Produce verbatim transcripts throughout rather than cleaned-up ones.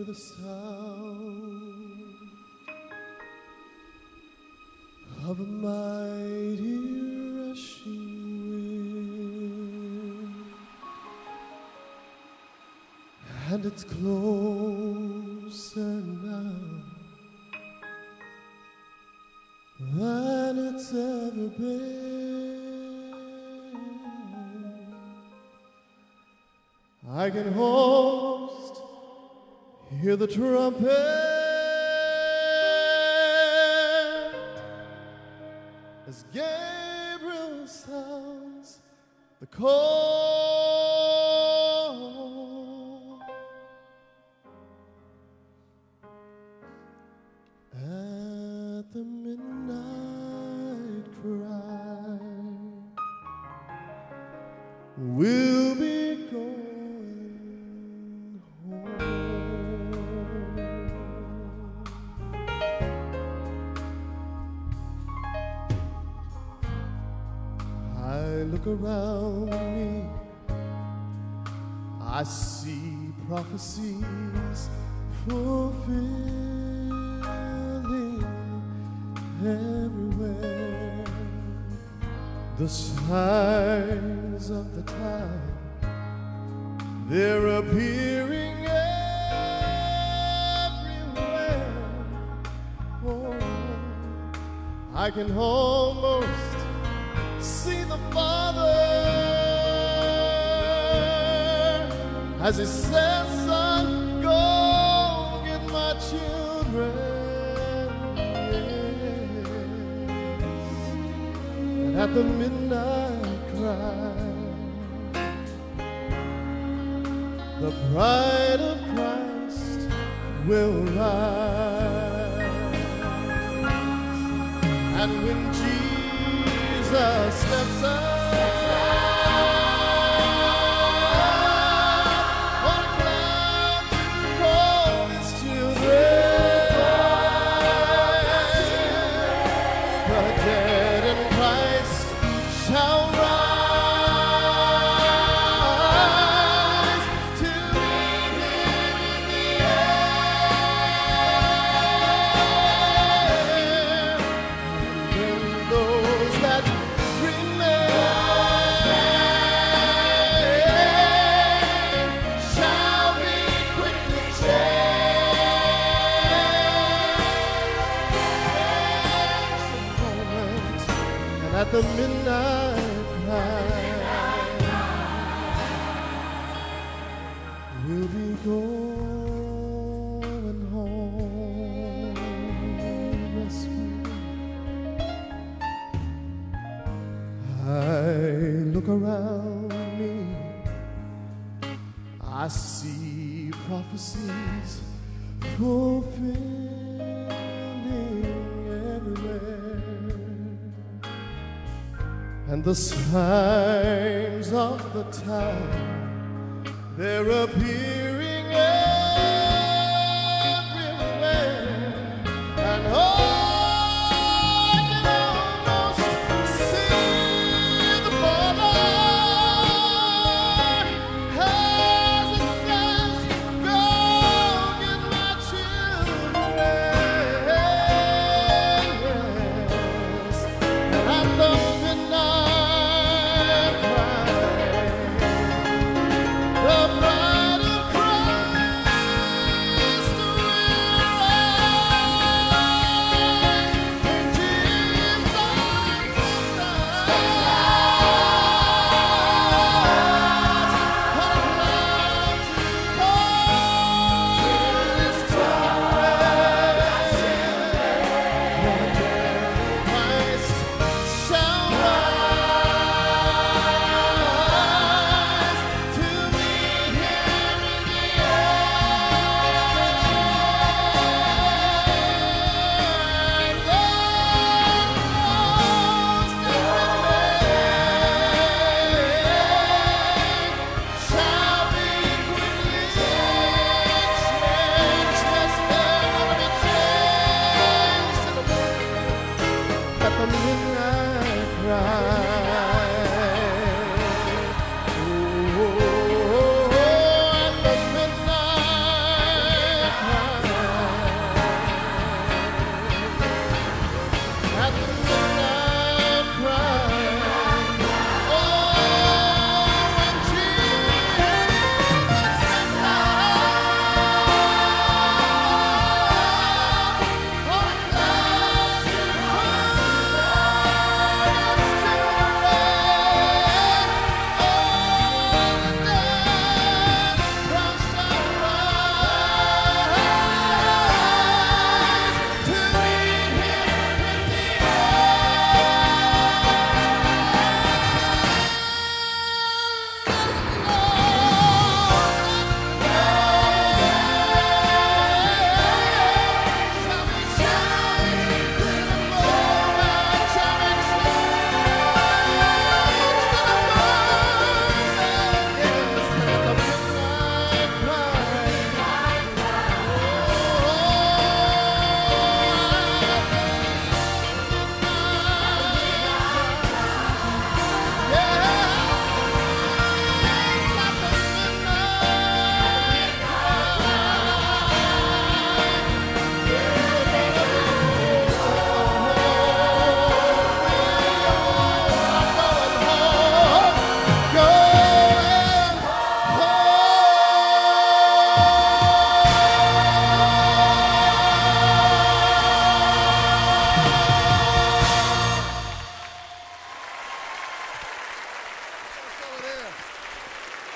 hear the sound of a mighty rushing wind, and it's closer now than it's ever been. I can almost hear the trumpet as Gabriel sounds the call. At the midnight cry, we'll be going home. I look around me, I see prophecies fulfilling everywhere. The signs of the time, they're appearing everywhere. Oh, I can almost see the Father as He says, "Son, go get my children." At the midnight cry, the bride of Christ will rise. And when Jesus steps up on a cloud to call His children, the dead in Christ shall rise to meet Him in the air. And then those that remain shall be quickly changed. And at the midnight cry, we'll be going home. Yes, we will. I look around me, I see prophecies fulfilling everywhere, and the signs of the time, they're appearing everywhere. And oh, I can almost see the Father as He says, "Go get my children." Yes. And at the midnight cry, the bride of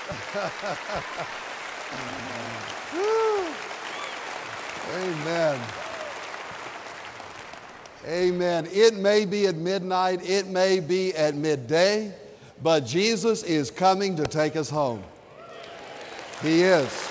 Amen. Amen. It may be at midnight, it may be at midday, but Jesus is coming to take us home. He is.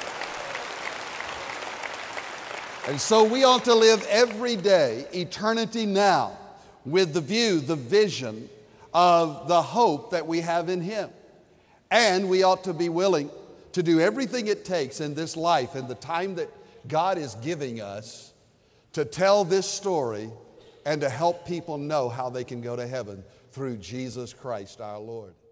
And so we ought to live every day, eternity now, with the view, the vision of the hope that we have in Him. And we ought to be willing to do everything it takes in this life and the time that God is giving us to tell this story and to help people know how they can go to heaven through Jesus Christ our Lord.